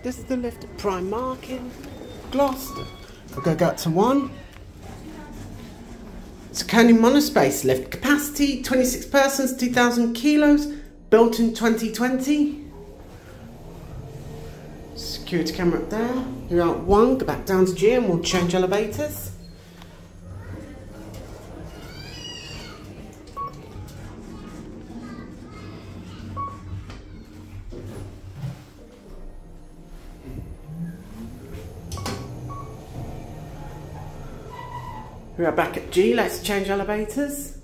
This is the lift at Primark in Gloucester. We're going to go up to 1. It's a Kone Monospace lift. Capacity 26 persons, 2,000 kilos. Built in 2020. Security camera up there. You're at 1. Go back down to G and we'll change elevators. We are back at G, let's change elevators.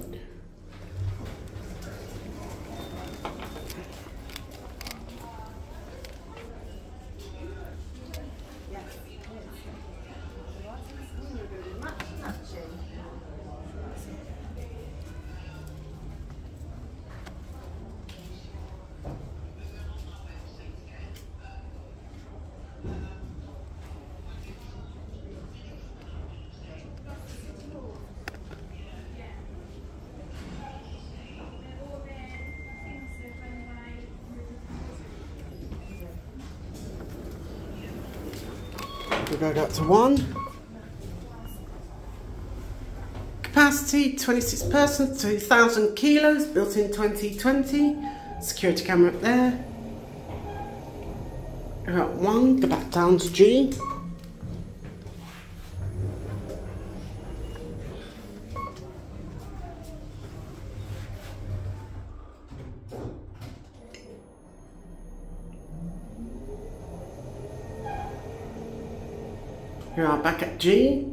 We go up to 1. Capacity 26 persons, 2,000 kilos, built in 2020. Security camera up there. We're at 1, go back down to G. We are back at G.